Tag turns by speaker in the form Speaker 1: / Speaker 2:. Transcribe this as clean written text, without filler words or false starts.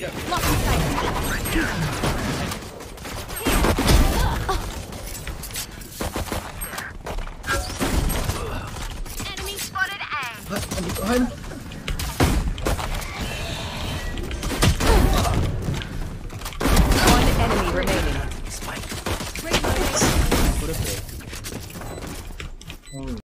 Speaker 1: Blocking sight. Enemy spotted A.
Speaker 2: Behind.
Speaker 3: One enemy remaining.
Speaker 1: Great.
Speaker 2: What a break.